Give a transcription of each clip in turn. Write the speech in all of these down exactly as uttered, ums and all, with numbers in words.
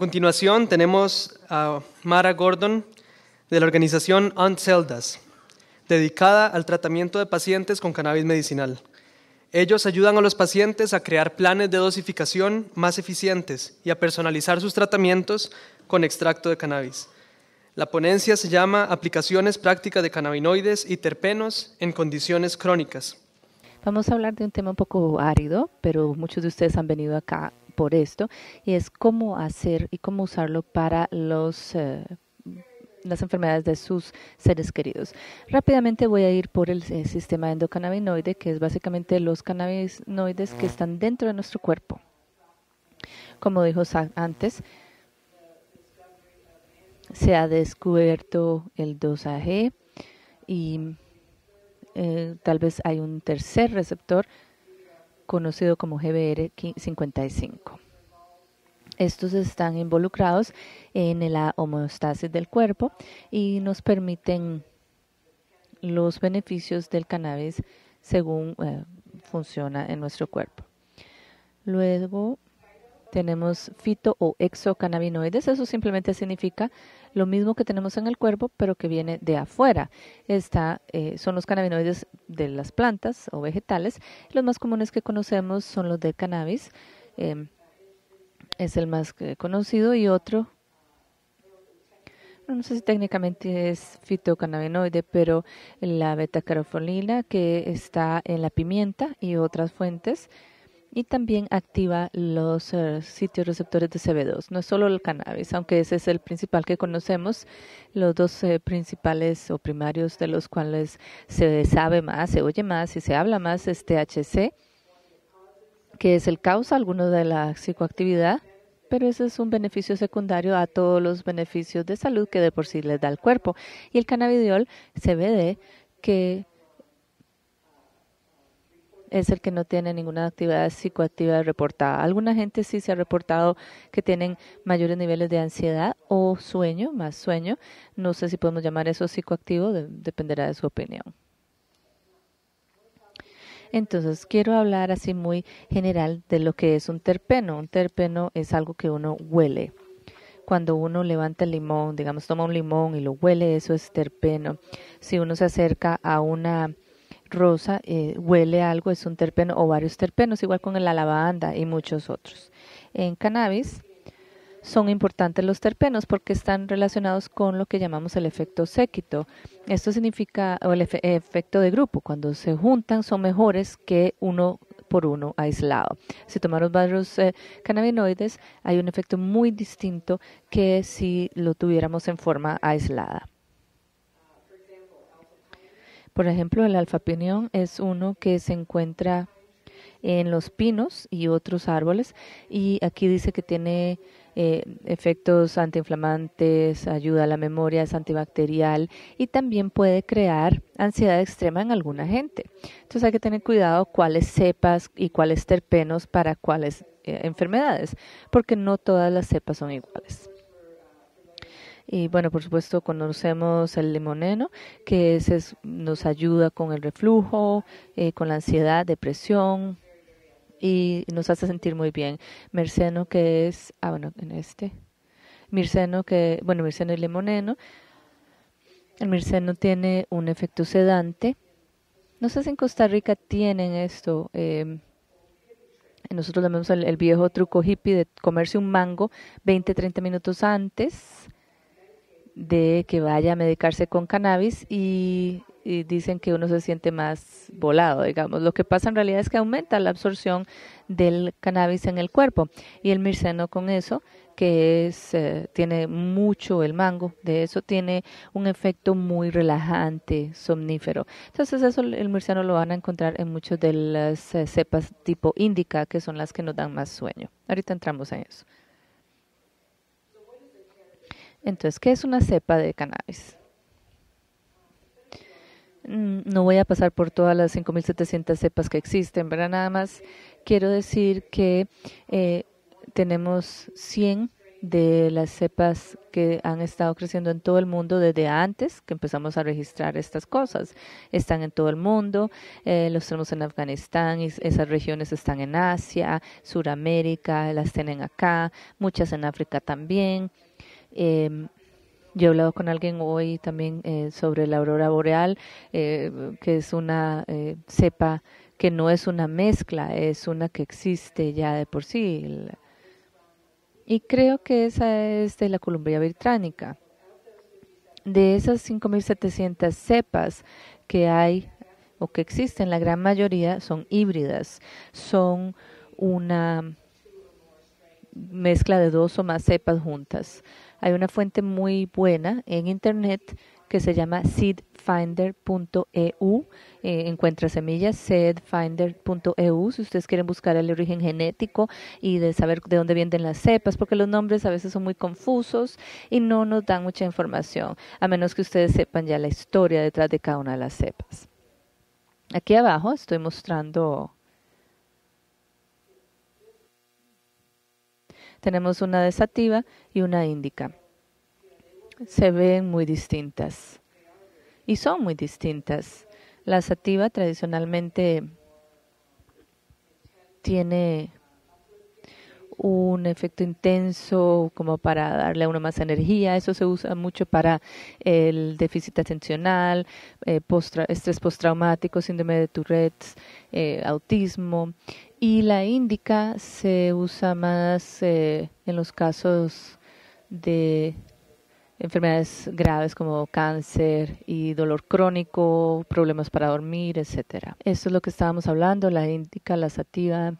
continuación tenemos a Mara Gordon de la organización UNCELDAS, dedicada al tratamiento de pacientes con cannabis medicinal. Ellos ayudan a los pacientes a crear planes de dosificación más eficientes y a personalizar sus tratamientos con extracto de cannabis. La ponencia se llama Aplicaciones prácticas de cannabinoides y terpenos en condiciones crónicas. Vamos a hablar de un tema un poco árido, pero muchos de ustedes han venido acá por esto, y es cómo hacer y cómo usarlo para los, uh, las enfermedades de sus seres queridos. Rápidamente voy a ir por el eh, sistema endocannabinoide, que es básicamente los cannabinoides que están dentro de nuestro cuerpo. Como dijo Zach antes, se ha descubierto el dos A G y eh, tal vez hay un tercer receptor conocido como G B R cincuenta y cinco. Estos están involucrados en la homeostasis del cuerpo y nos permiten los beneficios del cannabis según eh, funciona en nuestro cuerpo. Luego tenemos fito o exocannabinoides. Eso simplemente significa lo mismo que tenemos en el cuerpo, pero que viene de afuera. Esta, eh, son los cannabinoides de las plantas o vegetales. Los más comunes que conocemos son los del cannabis. Eh, es el más eh, conocido. Y otro, no sé si técnicamente es fitocannabinoide, pero la betacarofolina, que está en la pimienta y otras fuentes. Y también activa los uh, sitios receptores de C B dos. No es solo el cannabis, aunque ese es el principal que conocemos. Los dos eh, principales o primarios de los cuales se sabe más, se oye más y se habla más es T H C, que es el causa alguno de la psicoactividad, pero ese es un beneficio secundario a todos los beneficios de salud que de por sí les da el cuerpo. Y el cannabidiol, C B D, que es el que no tiene ninguna actividad psicoactiva reportada. Alguna gente sí se ha reportado que tienen mayores niveles de ansiedad o sueño, más sueño. No sé si podemos llamar eso psicoactivo, de, dependerá de su opinión. Entonces, quiero hablar así muy general de lo que es un terpeno. Un terpeno es algo que uno huele. Cuando uno levanta el limón, digamos, toma un limón y lo huele, eso es terpeno. Si uno se acerca a una rosa, eh, huele algo, es un terpeno o varios terpenos, igual con la lavanda y muchos otros. En cannabis son importantes los terpenos porque están relacionados con lo que llamamos el efecto séquito. Esto significa, o el efe, efecto de grupo, cuando se juntan son mejores que uno por uno aislado. Si tomamos varios eh, cannabinoides, hay un efecto muy distinto que si lo tuviéramos en forma aislada. Por ejemplo, el alfa-piñón es uno que se encuentra en los pinos y otros árboles, y aquí dice que tiene eh, efectos antiinflamantes, ayuda a la memoria, es antibacterial y también puede crear ansiedad extrema en alguna gente. Entonces hay que tener cuidado cuáles cepas y cuáles terpenos para cuáles eh, enfermedades, porque no todas las cepas son iguales. Y bueno, por supuesto, conocemos el limoneno, que ese es, nos ayuda con el reflujo, eh, con la ansiedad, depresión, y nos hace sentir muy bien. Mirceno, que es, ah, bueno, en este, mirceno, que, bueno, mirceno y limoneno. El mirceno tiene un efecto sedante. No sé si en Costa Rica tienen esto. Eh, nosotros le vemos el, el viejo truco hippie de comerse un mango veinte, treinta minutos antes de que vaya a medicarse con cannabis y, y dicen que uno se siente más volado, digamos. Lo que pasa en realidad es que aumenta la absorción del cannabis en el cuerpo, y el mirceno con eso, que es eh, tiene mucho el mango, de eso tiene un efecto muy relajante, somnífero. Entonces eso el mirceno lo van a encontrar en muchas de las eh, cepas tipo índica, que son las que nos dan más sueño. Ahorita entramos en eso. Entonces, ¿qué es una cepa de cannabis? No voy a pasar por todas las cinco mil setecientas cepas que existen, ¿verdad? Nada más quiero decir que eh, tenemos cien de las cepas que han estado creciendo en todo el mundo desde antes que empezamos a registrar estas cosas. Están en todo el mundo, eh, los tenemos en Afganistán, y esas regiones están en Asia, Suramérica, las tienen acá, muchas en África también. Eh, Yo he hablado con alguien hoy también eh, sobre la aurora boreal, eh, que es una eh, cepa que no es una mezcla, es una que existe ya de por sí. Y creo que esa es de la Columbia británica. De esas cinco mil setecientas cepas que hay o que existen, la gran mayoría son híbridas, son una mezcla de dos o más cepas juntas. Hay una fuente muy buena en internet que se llama seedfinder punto e u. Eh, encuentra semillas, seedfinder punto e u, si ustedes quieren buscar el origen genético y de saber de dónde vienen las cepas, porque los nombres a veces son muy confusos y no nos dan mucha información, a menos que ustedes sepan ya la historia detrás de cada una de las cepas. Aquí abajo estoy mostrando. Tenemos una de sativa y una índica. Se ven muy distintas y son muy distintas. La sativa tradicionalmente tiene un efecto intenso como para darle a uno más energía. Eso se usa mucho para el déficit atencional, eh, postra, estrés postraumático, síndrome de Tourette, eh, autismo. Y la índica se usa más eh, en los casos de enfermedades graves como cáncer y dolor crónico, problemas para dormir, etcétera. Esto es lo que estábamos hablando, la índica, la sativa.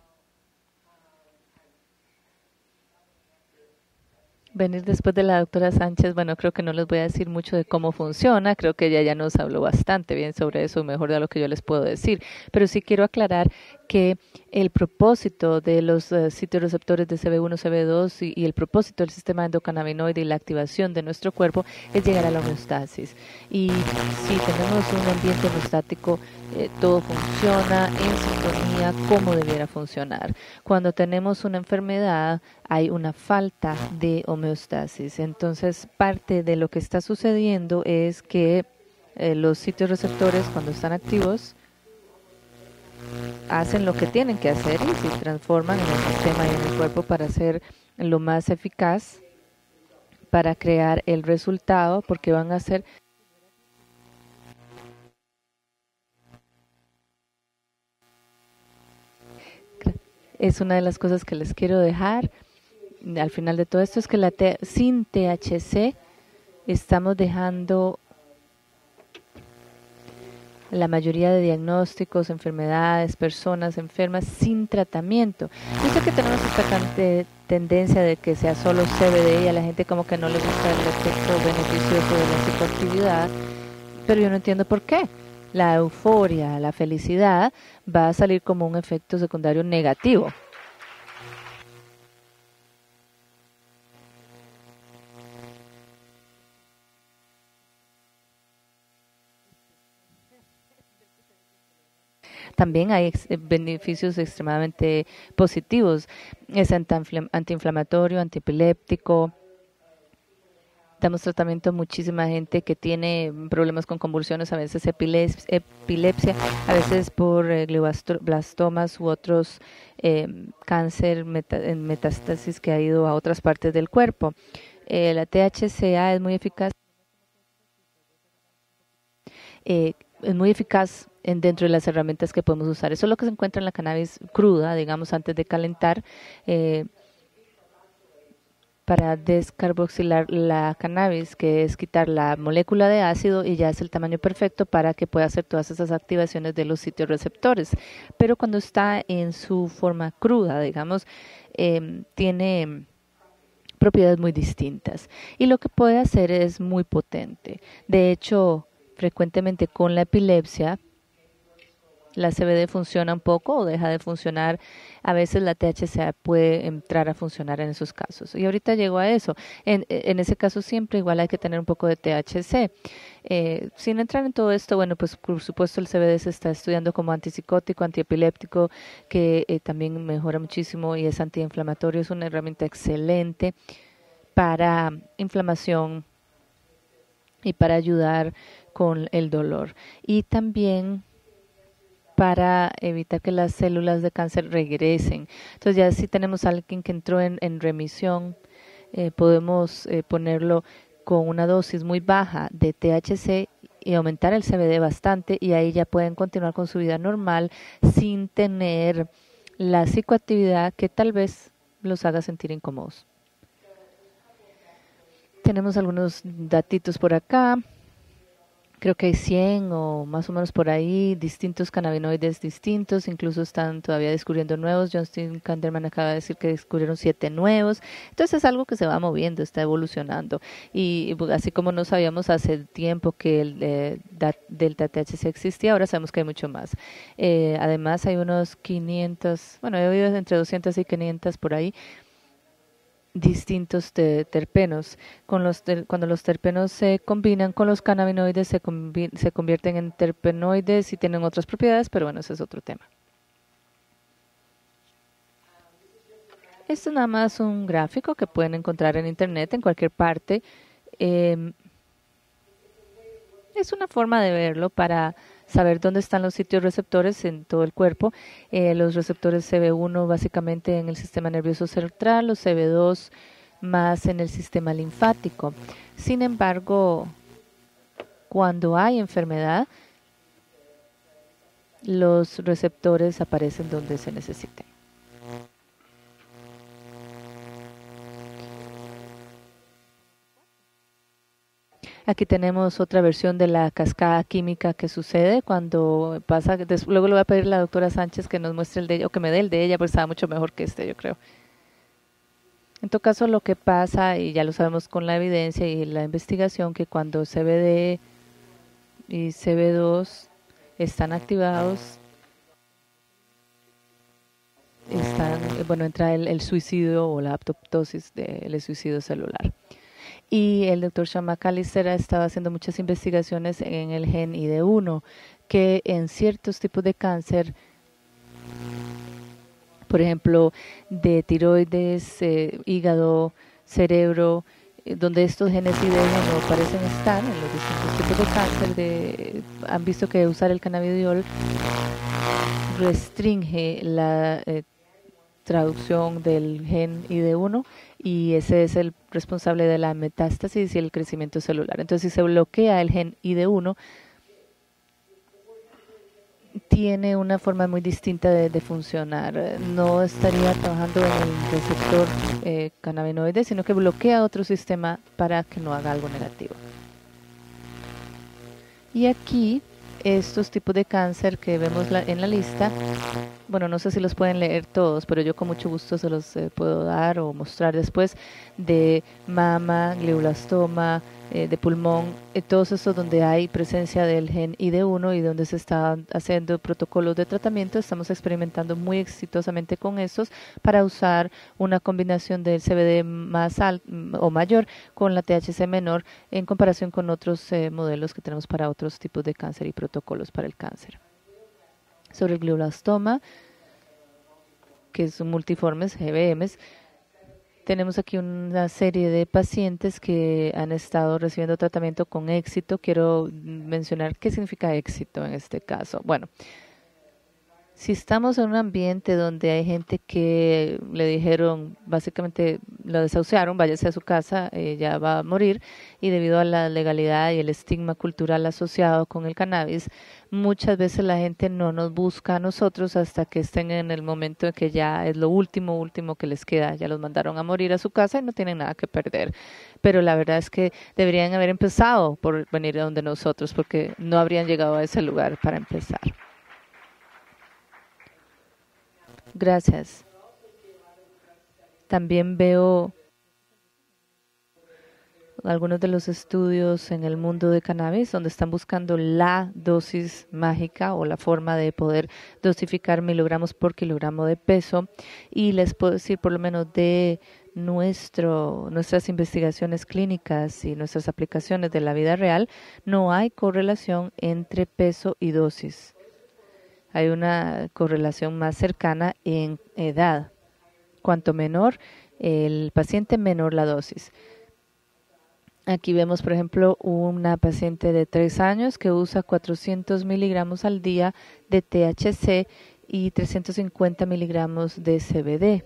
Venir después de la doctora Sánchez, bueno, creo que no les voy a decir mucho de cómo funciona, creo que ella ya nos habló bastante bien sobre eso, mejor de lo que yo les puedo decir, pero sí quiero aclarar que el propósito de los uh, sitios receptores de C B uno, C B dos y, y el propósito del sistema endocannabinoide y la activación de nuestro cuerpo es llegar a la homeostasis. Y si tenemos un ambiente homeostático, eh, todo funciona en sintonía como debiera funcionar. Cuando tenemos una enfermedad, hay una falta de homeostasis. Entonces, parte de lo que está sucediendo es que eh, los sitios receptores, cuando están activos, hacen lo que tienen que hacer y se transforman en el sistema y en el cuerpo para ser lo más eficaz, para crear el resultado, porque van a ser es una de las cosas que les quiero dejar al final de todo esto, es que la T sin T H C estamos dejando la mayoría de diagnósticos, enfermedades, personas enfermas sin tratamiento. Yo sé que tenemos esta tendencia de que sea solo C B D y a la gente como que no le gusta el efecto beneficioso de la psicoactividad, pero yo no entiendo por qué. La euforia, la felicidad va a salir como un efecto secundario negativo. También hay ex beneficios extremadamente positivos. Es antiinflamatorio, antiepiléptico. Damos tratamiento a muchísima gente que tiene problemas con convulsiones, a veces epilepsia, a veces por eh, glioblastomas u otros eh, cáncer meta en metástasis que ha ido a otras partes del cuerpo. Eh, la T H C A es muy eficaz. Eh, es muy eficaz en, dentro de las herramientas que podemos usar. Eso es lo que se encuentra en la cannabis cruda, digamos, antes de calentar, eh, para descarboxilar la cannabis, que es quitar la molécula de ácido, y ya es el tamaño perfecto para que pueda hacer todas esas activaciones de los sitios receptores. Pero cuando está en su forma cruda, digamos, eh, tiene propiedades muy distintas. Y lo que puede hacer es muy potente. De hecho, frecuentemente con la epilepsia, la C B D funciona un poco o deja de funcionar. A veces la T H C A puede entrar a funcionar en esos casos. Y ahorita llego a eso. En, en ese caso siempre igual hay que tener un poco de T H C. Eh, sin entrar en todo esto, bueno, pues por supuesto el C B D se está estudiando como antipsicótico, antiepiléptico, que eh, también mejora muchísimo y es antiinflamatorio. Es una herramienta excelente. para inflamación y para ayudar con el dolor. Y también para evitar que las células de cáncer regresen. Entonces ya si tenemos a alguien que entró en, en remisión, eh, podemos eh, ponerlo con una dosis muy baja de T H C y aumentar el C B D bastante, y ahí ya pueden continuar con su vida normal sin tener la psicoactividad que tal vez los haga sentir incómodos. Tenemos algunos datitos por acá. Creo que hay cien o más o menos por ahí, distintos cannabinoides distintos, incluso están todavía descubriendo nuevos. John Steve Kanderman acaba de decir que descubrieron siete nuevos. Entonces es algo que se va moviendo, está evolucionando. Y así como no sabíamos hace tiempo que el eh, delta T H C existía, ahora sabemos que hay mucho más. Eh, además hay unos quinientos, bueno, he oído entre doscientos y quinientos por ahí, distintos de terpenos. Con los ter, cuando los terpenos se combinan con los cannabinoides se, convi, se convierten en terpenoides y tienen otras propiedades, pero bueno, ese es otro tema. Esto es nada más un gráfico que pueden encontrar en internet, en cualquier parte. Eh, es una forma de verlo para saber dónde están los sitios receptores en todo el cuerpo. Eh, los receptores C B uno básicamente en el sistema nervioso central, los C B dos más en el sistema linfático. Sin embargo, cuando hay enfermedad, los receptores aparecen donde se necesiten. Aquí tenemos otra versión de la cascada química que sucede cuando pasa. Luego le voy a pedir a la doctora Sánchez que nos muestre el de ella, o que me dé el de ella, porque estaba mucho mejor que este, yo creo. En todo caso, lo que pasa, y ya lo sabemos con la evidencia y la investigación, que cuando C B D y C B dos están activados, están, bueno, entra el, el suicidio o la apoptosis del suicidio celular. Y el doctor Sean McAllister ha estado haciendo muchas investigaciones en el gen I D uno, que en ciertos tipos de cáncer, por ejemplo, de tiroides, eh, hígado, cerebro, eh, donde estos genes I D uno parecen estar en los distintos tipos de cáncer, de, han visto que usar el cannabidiol restringe la eh, traducción del gen I D uno, y ese es el responsable de la metástasis y el crecimiento celular. Entonces, si se bloquea el gen I D uno, tiene una forma muy distinta de, de funcionar. No estaría trabajando en el receptor eh, cannabinoide, sino que bloquea otro sistema para que no haga algo negativo. Y aquí, estos tipos de cáncer que vemos la, en la lista, bueno, no sé si los pueden leer todos, pero yo con mucho gusto se los eh, puedo dar o mostrar después, de mama, glioblastoma, eh, de pulmón, eh, todos estos donde hay presencia del gen I D uno y donde se están haciendo protocolos de tratamiento. Estamos experimentando muy exitosamente con estos para usar una combinación del C B D más alto o mayor con la T H C menor en comparación con otros eh, modelos que tenemos para otros tipos de cáncer y protocolos para el cáncer. Sobre el glioblastoma, que son multiformes, G B Ms, tenemos aquí una serie de pacientes que han estado recibiendo tratamiento con éxito. Quiero mencionar qué significa éxito en este caso. Bueno, si estamos en un ambiente donde hay gente que le dijeron, básicamente lo desahuciaron, váyase a su casa, eh, ya va a morir, y debido a la legalidad y el estigma cultural asociado con el cannabis, muchas veces la gente no nos busca a nosotros hasta que estén en el momento en que ya es lo último, último que les queda. Ya los mandaron a morir a su casa y no tienen nada que perder. Pero la verdad es que deberían haber empezado por venir a donde nosotros, porque no habrían llegado a ese lugar para empezar. Gracias. También veo algunos de los estudios en el mundo de cannabis donde están buscando la dosis mágica o la forma de poder dosificar miligramos por kilogramo de peso, y les puedo decir, por lo menos de nuestro, nuestras investigaciones clínicas y nuestras aplicaciones de la vida real, no hay correlación entre peso y dosis. Hay una correlación más cercana en edad. Cuanto menor el paciente, menor la dosis. Aquí vemos, por ejemplo, una paciente de tres años que usa cuatrocientos miligramos al día de T H C y trescientos cincuenta miligramos de C B D.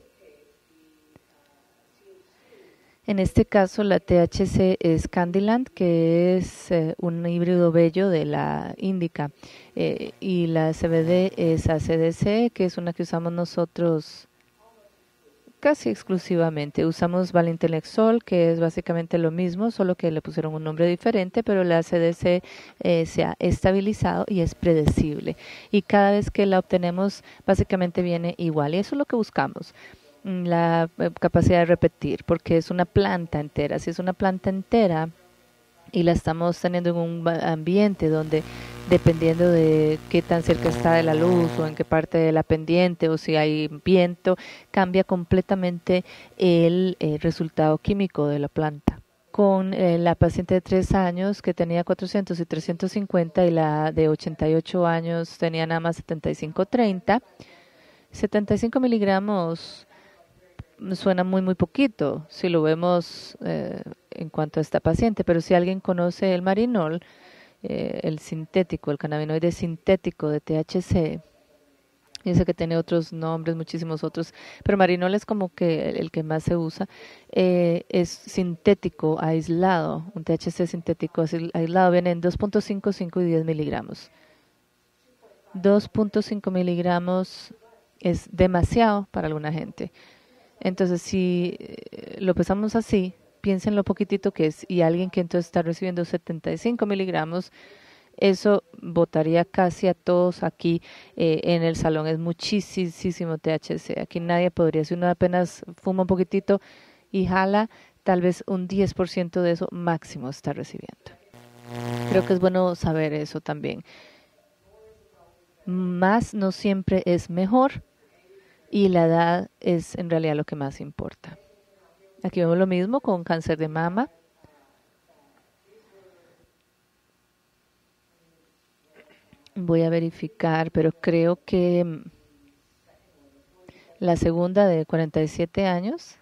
En este caso, la T H C es Candyland, que es eh, un híbrido bello de la índica, eh, y la C B D es A C D C, que es una que usamos nosotros casi exclusivamente. Usamos Valintelexol, que es básicamente lo mismo, solo que le pusieron un nombre diferente, pero la C D C eh, se ha estabilizado y es predecible. Y cada vez que la obtenemos, básicamente viene igual. Y eso es lo que buscamos, la eh, capacidad de repetir, porque es una planta entera. Si es una planta entera y la estamos teniendo en un ambiente donde, dependiendo de qué tan cerca está de la luz o en qué parte de la pendiente o si hay viento, cambia completamente el, el resultado químico de la planta. Con eh, la paciente de tres años que tenía cuatrocientos y trescientos cincuenta y la de ochenta y ocho años tenía nada más setenta y cinco treinta, setenta y cinco miligramos suena muy muy poquito si lo vemos eh, en cuanto a esta paciente, pero si alguien conoce el Marinol, eh, el sintético, el cannabinoide sintético de T H C, yo sé que tiene otros nombres, muchísimos otros, pero Marinol es como que el, el que más se usa, eh, es sintético aislado, un T H C sintético aislado, viene en dos punto cinco, cinco y diez miligramos. dos punto cinco miligramos es demasiado para alguna gente. Entonces, si lo pesamos así, piensen lo poquitito que es, y alguien que entonces está recibiendo setenta y cinco miligramos, eso botaría casi a todos aquí eh, en el salón. Es muchísimo T H C. Aquí nadie podría, si uno apenas fuma un poquitito y jala, tal vez un diez por ciento de eso máximo está recibiendo. Creo que es bueno saber eso también. Más no siempre es mejor. Y la edad es en realidad lo que más importa. Aquí vemos lo mismo con cáncer de mama. Voy a verificar, pero creo que la segunda de cuarenta y siete años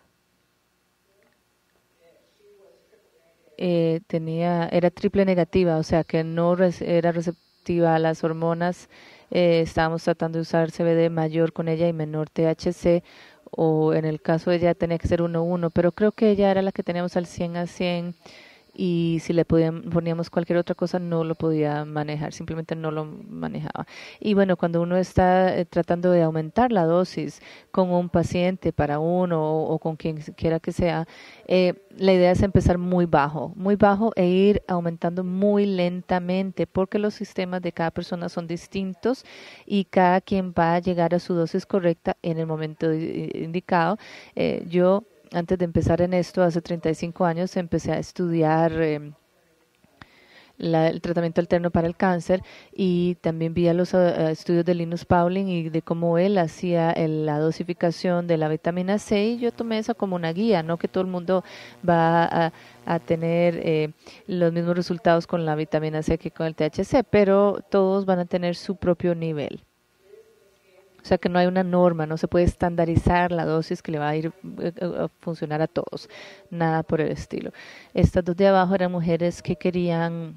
eh, tenía, era triple negativa, o sea que no era receptiva a las hormonas. Eh, estábamos tratando de usar C B D mayor con ella y menor T H C, o en el caso de ella tenía que ser uno a uno, pero creo que ella era la que teníamos al cien a cien, y si le podíamos, poníamos cualquier otra cosa no lo podía manejar, simplemente no lo manejaba. Y bueno, cuando uno está eh, tratando de aumentar la dosis con un paciente para uno o, o con quien quiera que sea, eh, la idea es empezar muy bajo, muy bajo e ir aumentando muy lentamente, porque los sistemas de cada persona son distintos y cada quien va a llegar a su dosis correcta en el momento indicado. Eh, yo Antes de empezar en esto, hace treinta y cinco años, empecé a estudiar eh, la, el tratamiento alterno para el cáncer, y también vi a los uh, estudios de Linus Pauling y de cómo él hacía el, la dosificación de la vitamina C, y yo tomé eso como una guía, no que todo el mundo va a, a tener eh, los mismos resultados con la vitamina C que con el T H C, pero todos van a tener su propio nivel. O sea que no hay una norma, no se puede estandarizar la dosis que le va a ir a funcionar a todos, nada por el estilo. Estas dos de abajo eran mujeres que querían,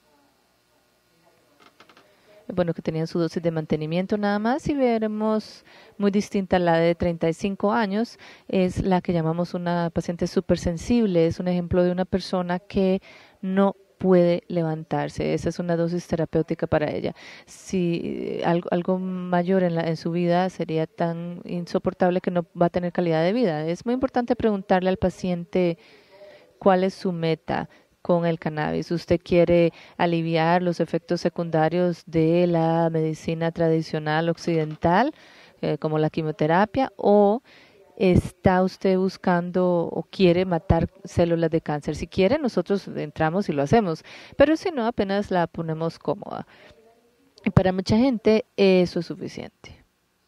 bueno, que tenían su dosis de mantenimiento nada más, y veremos muy distinta a la de treinta y cinco años, es la que llamamos una paciente súper sensible, es un ejemplo de una persona que no puede levantarse. Esa es una dosis terapéutica para ella. Si algo, algo mayor en, la, en su vida sería tan insoportable que no va a tener calidad de vida. Es muy importante preguntarle al paciente cuál es su meta con el cannabis. ¿Usted quiere aliviar los efectos secundarios de la medicina tradicional occidental, eh, como la quimioterapia, o está usted buscando o quiere matar células de cáncer? Si quiere, nosotros entramos y lo hacemos, pero si no, apenas la ponemos cómoda. Y para mucha gente eso es suficiente.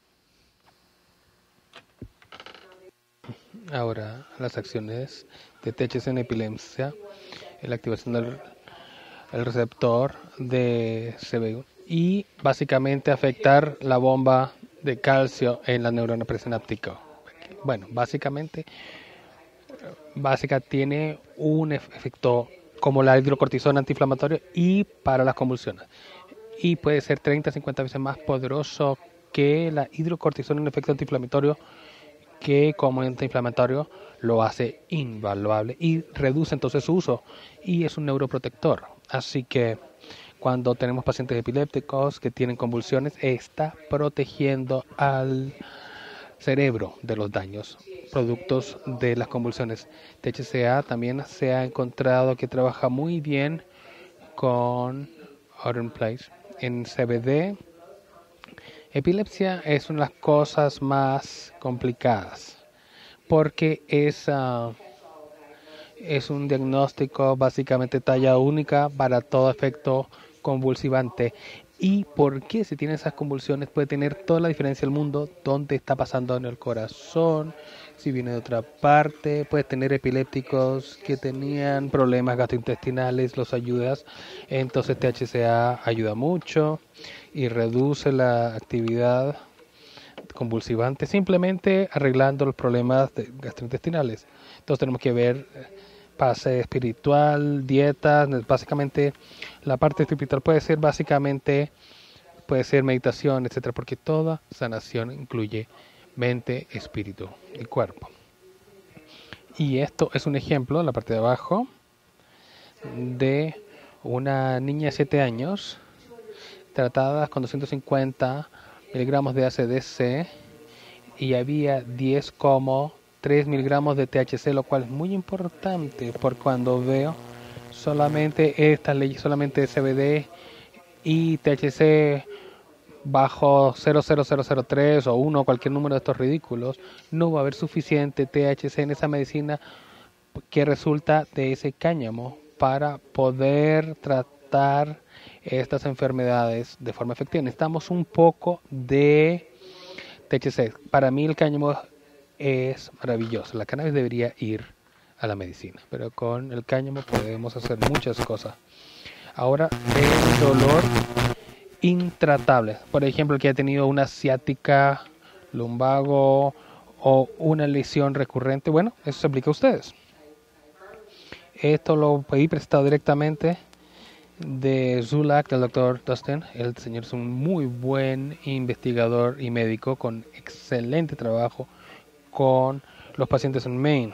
Ahora, las acciones de T H C en epilepsia, la activación del el receptor de C B uno y básicamente afectar la bomba de calcio en la neurona presináptica. Bueno, básicamente básica tiene un efecto como la hidrocortisona antiinflamatorio y para las convulsiones. Y puede ser treinta a cincuenta veces más poderoso que la hidrocortisona en efecto antiinflamatorio, que como antiinflamatorio lo hace invaluable y reduce entonces su uso. Y es un neuroprotector. Así que cuando tenemos pacientes epilépticos que tienen convulsiones, está protegiendo al cerebro de los daños productos de las convulsiones. T H C A también se ha encontrado que trabaja muy bien con Audenplace. En C B D, epilepsia es una de las cosas más complicadas porque es, uh, es un diagnóstico básicamente talla única para todo efecto convulsivante. Y por qué si tiene esas convulsiones puede tener toda la diferencia del mundo, dónde está pasando en el corazón, si viene de otra parte. Puede tener epilépticos que tenían problemas gastrointestinales, los ayudas. Entonces T H C A ayuda mucho y reduce la actividad convulsivante simplemente arreglando los problemas gastrointestinales. Entonces tenemos que ver pase espiritual, dieta, básicamente la parte espiritual puede ser básicamente, puede ser meditación, etcétera, porque toda sanación incluye mente, espíritu y cuerpo. Y esto es un ejemplo, en la parte de abajo, de una niña de siete años tratada con doscientos cincuenta miligramos de A C D C y había diez coma tres miligramos de T H C, lo cual es muy importante porque cuando veo solamente estas leyes, solamente C B D y T H C bajo cero coma cero cero cero tres o uno, cualquier número de estos ridículos, no va a haber suficiente T H C en esa medicina que resulta de ese cáñamo para poder tratar estas enfermedades de forma efectiva. Necesitamos un poco de T H C. Para mí el cáñamo es maravilloso. La cannabis debería ir a la medicina, pero con el cáñamo podemos hacer muchas cosas. Ahora, el dolor intratable. Por ejemplo, el que ha tenido una ciática, lumbago o una lesión recurrente. Bueno, eso se aplica a ustedes. Esto lo pedí prestado directamente de Zulac, del doctor Dustin. El señor es un muy buen investigador y médico con excelente trabajo con los pacientes en Maine.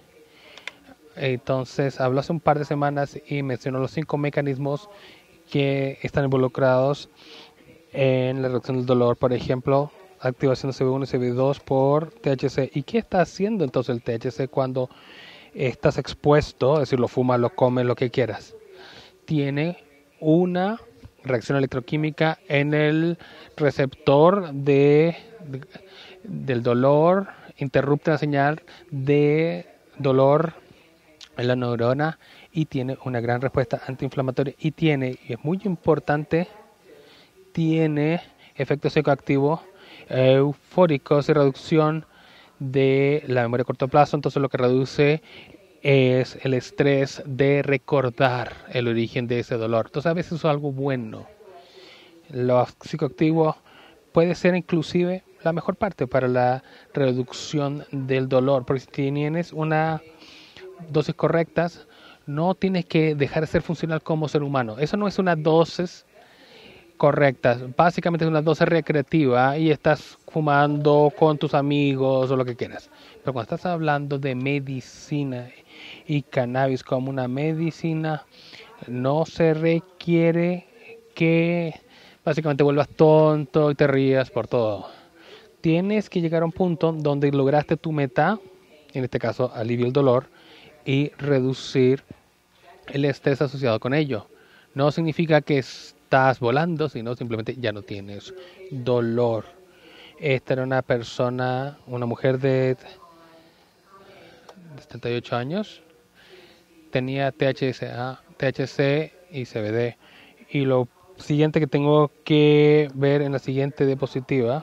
Entonces habló hace un par de semanas y mencionó los cinco mecanismos que están involucrados en la reducción del dolor. Por ejemplo, activación de C B uno y C B dos por T H C. ¿Y qué está haciendo entonces el T H C cuando estás expuesto? Es decir, lo fumas, lo comes, lo que quieras. Tiene una reacción electroquímica en el receptor de, de, del dolor, interrumpe la señal de dolor en la neurona y tiene una gran respuesta antiinflamatoria y tiene, y es muy importante, tiene efectos psicoactivos eufóricos y reducción de la memoria a corto plazo. Entonces lo que reduce es el estrés de recordar el origen de ese dolor. Entonces a veces es algo bueno. Los psicoactivos puede ser inclusive la mejor parte para la reducción del dolor, porque si tienes una dosis correctas, no tienes que dejar de ser funcional como ser humano. Eso no es una dosis correcta, básicamente es una dosis recreativa y estás fumando con tus amigos o lo que quieras. Pero cuando estás hablando de medicina y cannabis como una medicina, no se requiere que básicamente vuelvas tonto y te rías por todo. Tienes que llegar a un punto donde lograste tu meta, en este caso alivio el dolor, y reducir el estrés asociado con ello. No significa que estás volando, sino simplemente ya no tienes dolor. Esta era una persona, una mujer de setenta y ocho años, tenía T H C, T H C y C B D. Y lo siguiente que tengo que ver en la siguiente diapositiva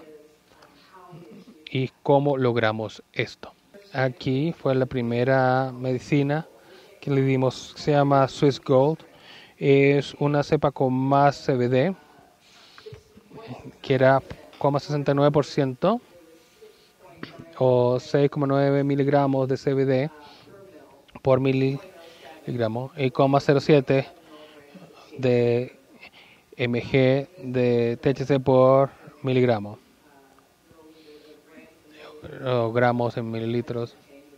y cómo logramos esto. Aquí fue la primera medicina que le dimos, se llama Swiss Gold. Es una cepa con más C B D, que era cero coma sesenta y nueve por ciento o seis coma nueve miligramos de C B D por miligramo y coma cero siete de mg de T H C por miligramo o gramos en mililitros.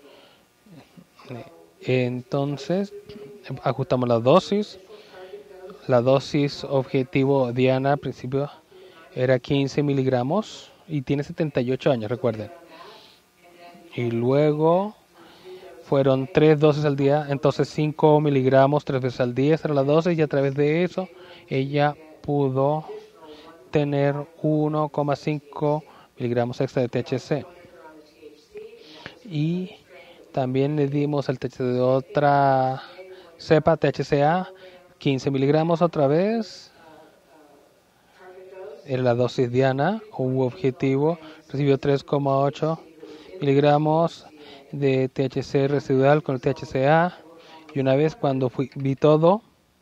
Entonces ajustamos la dosis. La dosis objetivo Diana al principio era quince miligramos y tiene setenta y ocho años, recuerden. Y luego fueron tres dosis al día, entonces cinco miligramos tres veces al día, esa era la dosis, y a través de eso ella pudo tener uno coma cinco miligramos extra de T H C. Y también le dimos el T H C de otra cepa, T H C A, quince miligramos otra vez. Era la dosis Diana, hubo objetivo, recibió tres coma ocho miligramos de T H C residual con el T H C A. Y una vez cuando fui, vi todo,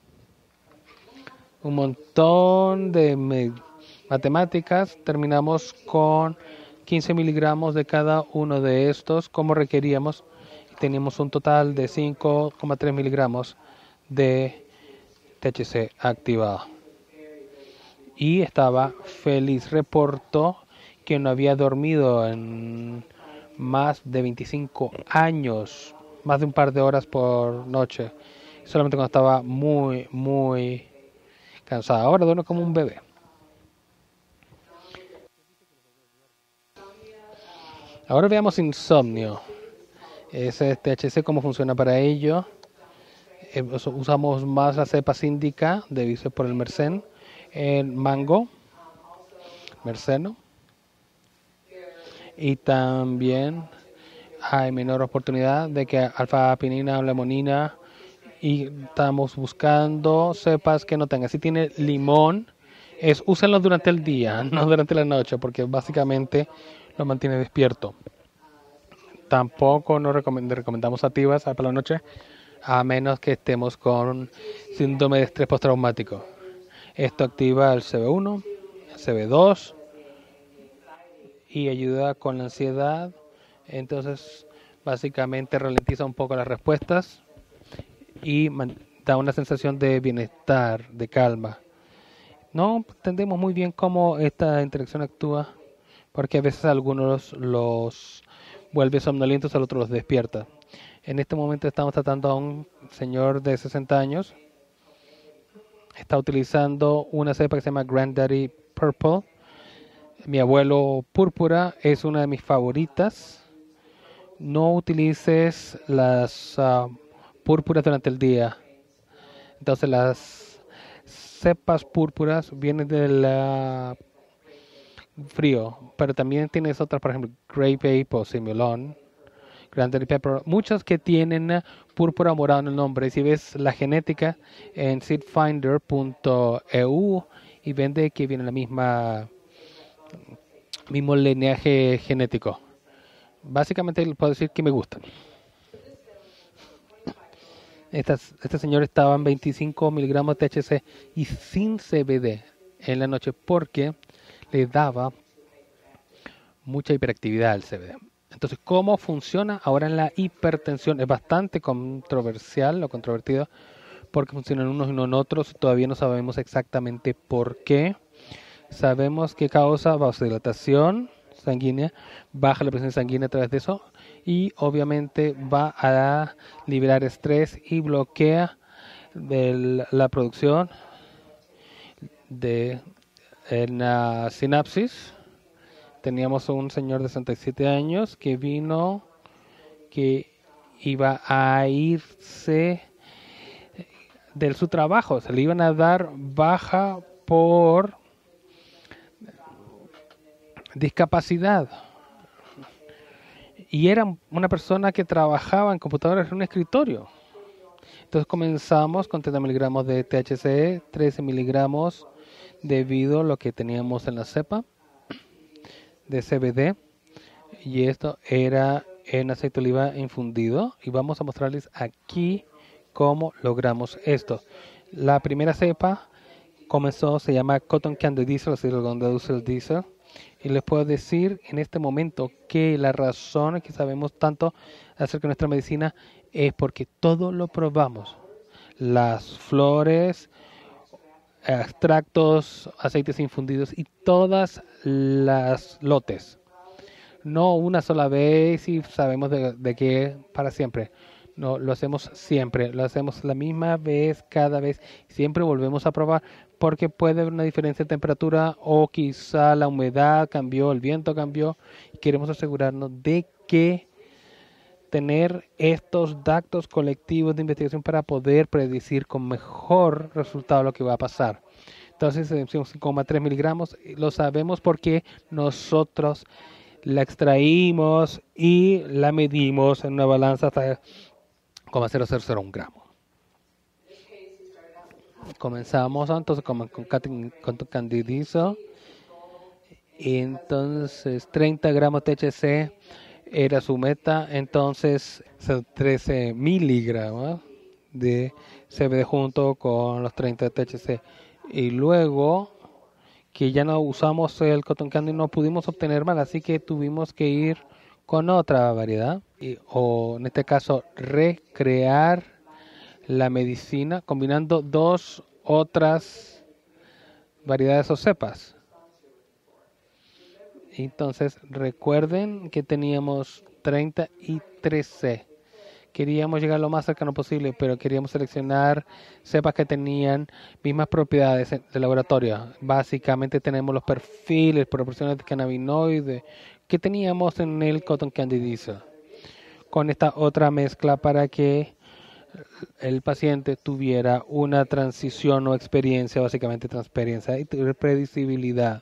un montón de me, matemáticas, terminamos con quince miligramos de cada uno de estos como requeríamos. Teníamos un total de cinco coma tres miligramos de T H C activado. Y estaba feliz. Reportó que no había dormido en más de veinticinco años, más de un par de horas por noche, solamente cuando estaba muy, muy cansada. Ahora duerme como un bebé. Ahora veamos insomnio. Ese T H C, cómo funciona para ello. Eh, usamos más la cepa síndica de vice por el Mersenne, el mango, merceno. Y también hay menor oportunidad de que alfa-pinina o limonina, y estamos buscando cepas que no tengan. Si tiene limón, es úsenlo durante el día, no durante la noche, porque básicamente lo mantiene despierto. Tampoco nos recomend- recomendamos activas para la noche, a menos que estemos con síndrome de estrés postraumático. Esto activa el C B uno, el C B dos y ayuda con la ansiedad. Entonces, básicamente ralentiza un poco las respuestas y da una sensación de bienestar, de calma. No entendemos muy bien cómo esta interacción actúa, porque a veces a algunos los vuelve somnolientos, a otros los despierta. En este momento estamos tratando a un señor de sesenta años. Está utilizando una cepa que se llama Granddaddy Purple. Mi abuelo púrpura es una de mis favoritas. No utilices las uh, púrpuras durante el día. Entonces las cepas púrpuras vienen del uh, frío, pero también tienes otras, por ejemplo, Grape Ape o Simulon, Granddaddy Pepper, muchas que tienen uh, púrpura morada en el nombre. Si ves la genética en seedfinder punto e u y vende que viene la misma mismo lineaje genético. Básicamente puedo decir que me gustan. Estas, este señor estaba en veinticinco miligramos de T H C y sin C B D en la noche porque le daba mucha hiperactividad al C B D. Entonces, ¿cómo funciona ahora en la hipertensión? Es bastante controversial o controvertido porque funcionan unos y no en otros. Todavía no sabemos exactamente por qué. Sabemos que causa vasodilatación sanguínea, baja la presión sanguínea a través de eso y obviamente va a liberar estrés y bloquea de la producción de en la sinapsis. Teníamos un señor de sesenta y siete años que vino, que iba a irse de su trabajo, se le iban a dar baja por discapacidad. Y era una persona que trabajaba en computadoras en un escritorio. Entonces comenzamos con treinta miligramos de T H C, trece miligramos debido a lo que teníamos en la cepa de C B D. Y esto era en aceite de oliva infundido. Y vamos a mostrarles aquí cómo logramos esto. La primera cepa comenzó, se llama Cotton Candy Diesel, así el algodón de dulce diesel. Y les puedo decir en este momento que la razón que sabemos tanto acerca de nuestra medicina es porque todo lo probamos. Las flores, extractos, aceites infundidos y todas las lotes. No una sola vez y sabemos de, de que para siempre. No, lo hacemos siempre. Lo hacemos la misma vez, cada vez. Siempre volvemos a probar porque puede haber una diferencia de temperatura o quizá la humedad cambió, el viento cambió. Y queremos asegurarnos de que tener estos datos colectivos de investigación para poder predecir con mejor resultado lo que va a pasar. Entonces, cinco coma tres miligramos, lo sabemos porque nosotros la extraímos y la medimos en una balanza hasta cero coma cero cero uno gramo. Comenzamos entonces con, con, con candidizo. Y entonces treinta gramos T H C era su meta. Entonces trece miligramos de C B D junto con los treinta de T H C. Y luego que ya no usamos el cotton candy, no pudimos obtener más, así que tuvimos que ir con otra variedad, y, o en este caso recrear la medicina combinando dos otras variedades o cepas. Entonces recuerden que teníamos treinta y trece. Queríamos llegar lo más cercano posible, pero queríamos seleccionar cepas que tenían mismas propiedades de laboratorio. Básicamente tenemos los perfiles, proporciones de cannabinoides que teníamos en el cotton candy diesel. Con esta otra mezcla para que el paciente tuviera una transición o experiencia, básicamente transparencia y predecibilidad.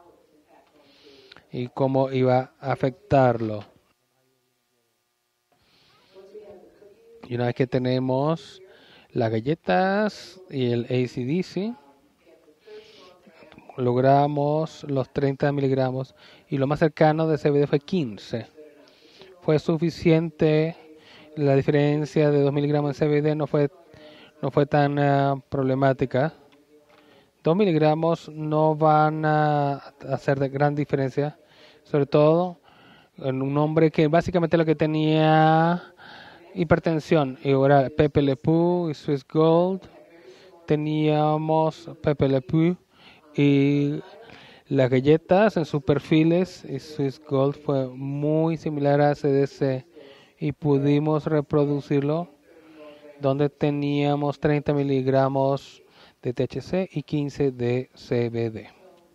Y cómo iba a afectarlo. Y una vez que tenemos las galletas y el A C D C, logramos los treinta miligramos y lo más cercano de C B D fue quince. Fue suficiente, la diferencia de dos miligramos de C B D no fue, no fue tan uh, problemática. dos miligramos no van a hacer de gran diferencia, sobre todo en un hombre que básicamente lo que tenía hipertensión, y ahora Pepe Le Pew y Swiss Gold. Teníamos Pepe Le Pew y las galletas en sus perfiles, y Swiss Gold fue muy similar a C D C y pudimos reproducirlo donde teníamos treinta miligramos de T H C y quince de C B D.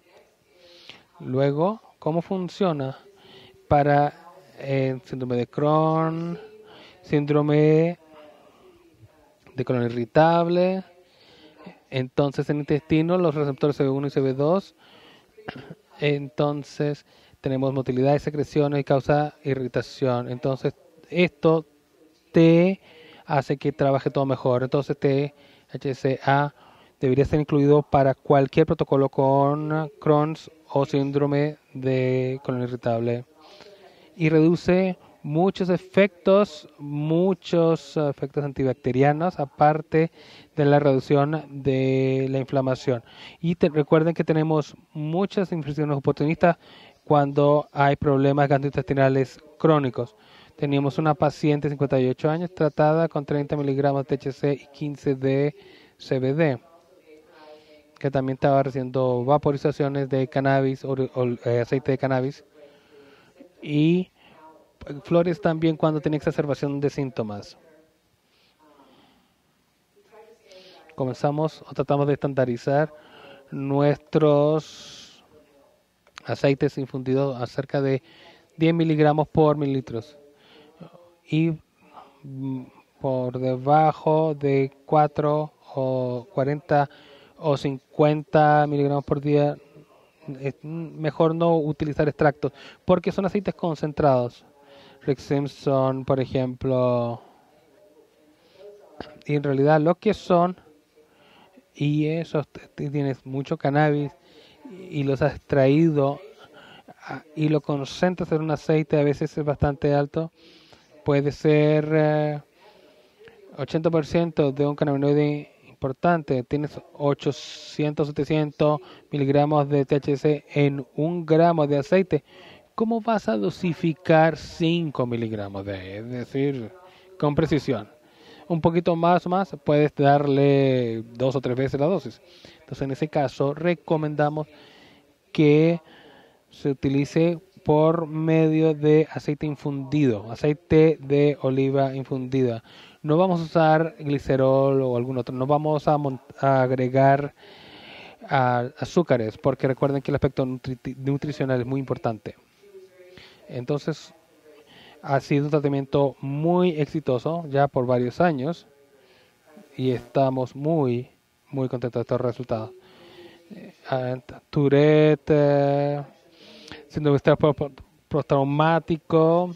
Luego, ¿cómo funciona para el síndrome de Crohn, síndrome de colon irritable? Entonces en el intestino los receptores C B uno y C B dos, entonces tenemos motilidad y secreciones y causa irritación. Entonces esto te hace que trabaje todo mejor. Entonces T H C A debería ser incluido para cualquier protocolo con Crohn's o síndrome de colon irritable y reduce muchos efectos, muchos efectos antibacterianos, aparte de la reducción de la inflamación. Y te, recuerden que tenemos muchas infecciones oportunistas cuando hay problemas gastrointestinales crónicos. Teníamos una paciente de cincuenta y ocho años tratada con treinta miligramos de T H C y quince de C B D, que también estaba recibiendo vaporizaciones de cannabis o, o eh, aceite de cannabis, y flores también cuando tenía exacerbación de síntomas. Comenzamos o tratamos de estandarizar nuestros aceites infundidos a cerca de diez miligramos por mililitros y por debajo de cuatro o cuarenta o cincuenta miligramos por día es mejor no utilizar extractos porque son aceites concentrados. Rick Simpson, por ejemplo, y en realidad lo que son, y eso, tienes mucho cannabis y los has extraído y lo concentras en un aceite, a veces es bastante alto, puede ser eh, ochenta por ciento de un cannabinoide importante. Tienes ochocientos, setecientos miligramos de T H C en un gramo de aceite. ¿Cómo vas a dosificar cinco miligramos de? Es decir, con precisión. Un poquito más o más, puedes darle dos o tres veces la dosis. Entonces, en ese caso, recomendamos que se utilice por medio de aceite infundido, aceite de oliva infundida. No vamos a usar glicerol o algún otro, no vamos a, a agregar a, azúcares, porque recuerden que el aspecto nutri nutricional es muy importante. Entonces, ha sido un tratamiento muy exitoso ya por varios años y estamos muy, muy contentos de estos resultados. Uh, Tourette, uh, síndrome de estrés postraumático,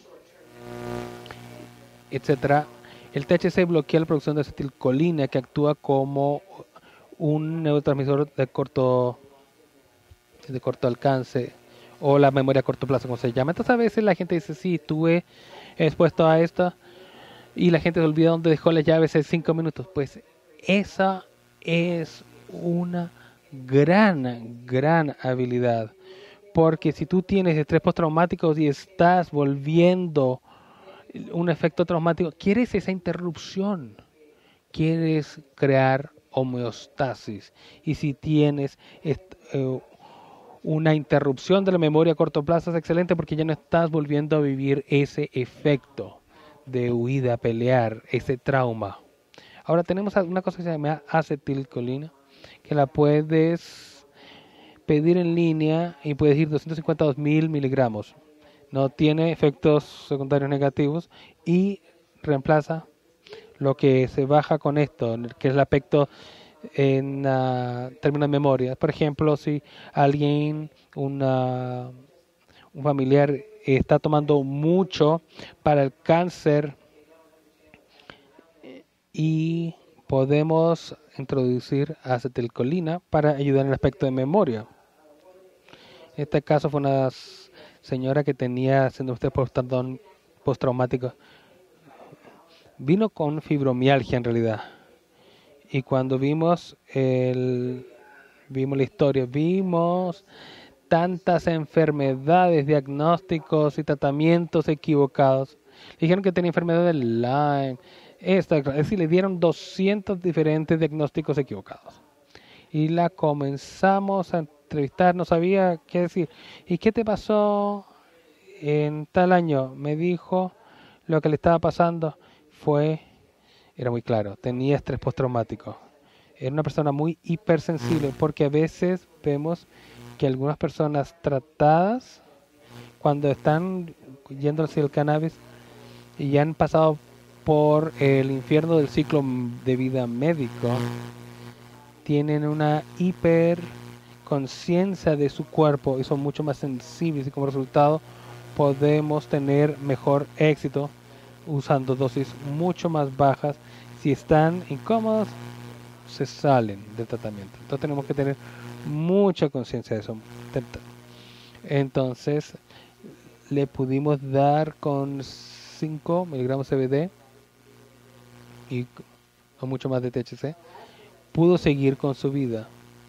etcétera. El T H C bloquea la producción de acetilcolina, que actúa como un neurotransmisor de corto de corto alcance, o la memoria a corto plazo, como se llama. Entonces a veces la gente dice, sí, estuve expuesto a esto, y la gente se olvida dónde dejó las llaves hace cinco minutos. Pues esa es una gran, gran habilidad. Porque si tú tienes estrés postraumático y estás volviendo un efecto traumático, quieres esa interrupción, quieres crear homeostasis. Y si tienes eh, una interrupción de la memoria a corto plazo, es excelente porque ya no estás volviendo a vivir ese efecto de huida, pelear, ese trauma. Ahora tenemos una cosa que se llama acetilcolina, que la puedes pedir en línea y puedes ir doscientos cincuenta a dos mil miligramos. No tiene efectos secundarios negativos y reemplaza lo que se baja con esto, que es el aspecto en uh, términos de memoria. Por ejemplo, si alguien, una, un familiar está tomando mucho para el cáncer y podemos introducir acetilcolina para ayudar en el aspecto de memoria. En este caso fue una señora que tenía síndrome de estrés postraumático. Vino con fibromialgia en realidad. Y cuando vimos el, vimos la historia, vimos tantas enfermedades, diagnósticos y tratamientos equivocados. Le dijeron que tenía enfermedad de Lyme. Esta, es decir, le dieron doscientos diferentes diagnósticos equivocados. Y la comenzamos a entrevistar, no sabía qué decir. ¿Y qué te pasó en tal año? Me dijo lo que le estaba pasando fue, era muy claro, tenía estrés postraumático. Era una persona muy hipersensible, porque a veces vemos que algunas personas tratadas, cuando están yendo hacia el cannabis y ya han pasado por el infierno del ciclo de vida médico, tienen una hiperconciencia de su cuerpo y son mucho más sensibles, y como resultado podemos tener mejor éxito usando dosis mucho más bajas. Si están incómodos, se salen del tratamiento. Entonces tenemos que tener mucha conciencia de eso. Entonces le pudimos dar con cinco miligramos C B D y con mucho más de T H C. Pudo seguir con su vida.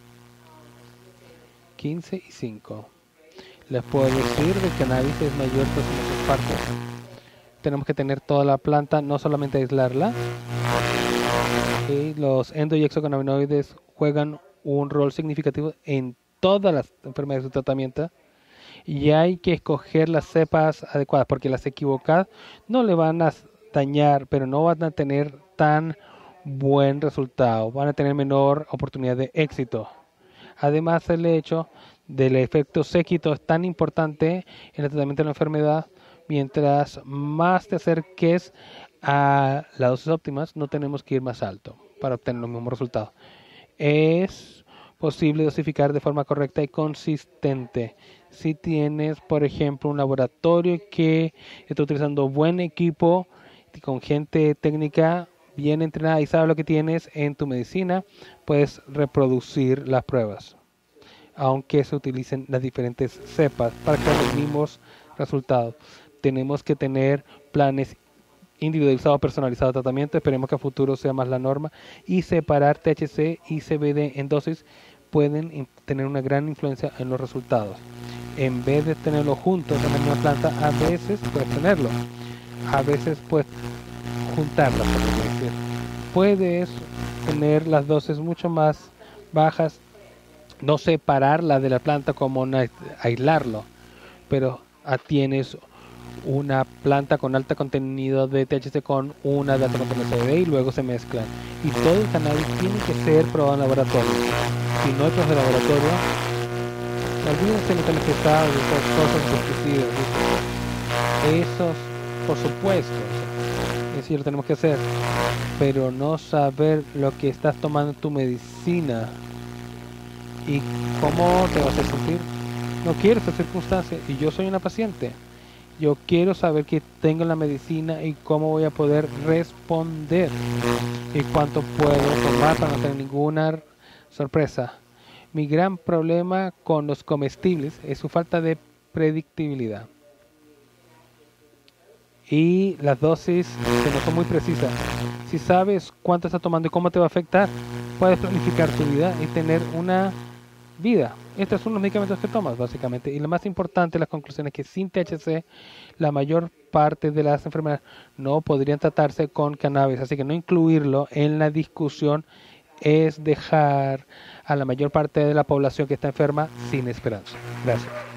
quince y cinco. Les puedo decir que el cannabis es mayor que sus partes. Tenemos que tener toda la planta, no solamente aislarla. Y los endo y exocannabinoides juegan un rol significativo en todas las enfermedades de tratamiento. Y hay que escoger las cepas adecuadas, porque las equivocadas no le van a dañar, pero no van a tener tan buen resultado, van a tener menor oportunidad de éxito. Además, el hecho del efecto séquito es tan importante en el tratamiento de la enfermedad. Mientras más te acerques a las dosis óptimas, no tenemos que ir más alto para obtener los mismos resultados. Es posible dosificar de forma correcta y consistente. Si tienes, por ejemplo, un laboratorio que está utilizando buen equipo, con gente técnica bien entrenada y sabe lo que tienes en tu medicina, puedes reproducir las pruebas, aunque se utilicen las diferentes cepas para crear los mismos resultados. Tenemos que tener planes individualizado, personalizado de tratamiento. Esperemos que a futuro sea más la norma. Y separar T H C y C B D en dosis pueden tener una gran influencia en los resultados. En vez de tenerlo juntos en la misma planta, a veces puedes tenerlo. A veces puedes juntarlas, por decir. Puedes tener las dosis mucho más bajas, no separarla de la planta como una, aislarlo, pero tienes una planta con alto contenido de T H C con una de alto contenido de C B D y luego se mezclan. Y todo el cannabis tiene que ser probado en laboratorio. Si no es de laboratorio, olvídense de metales pesados, de esas cosas pesticidas. Esos, por supuesto, eso lo tenemos que hacer, pero no saber lo que estás tomando en tu medicina y cómo te vas a sentir. No quiero esa circunstancia y yo soy una paciente. Yo quiero saber que tengo la medicina y cómo voy a poder responder y cuánto puedo tomar para no tener ninguna sorpresa. Mi gran problema con los comestibles es su falta de predictibilidad. Y las dosis que no son muy precisas. Si sabes cuánto estás tomando y cómo te va a afectar, puedes planificar tu vida y tener una vida. Estos son los medicamentos que tomas, básicamente. Y lo más importante, las conclusiones, que sin T H C, la mayor parte de las enfermedades no podrían tratarse con cannabis. Así que no incluirlo en la discusión es dejar a la mayor parte de la población que está enferma sin esperanza. Gracias.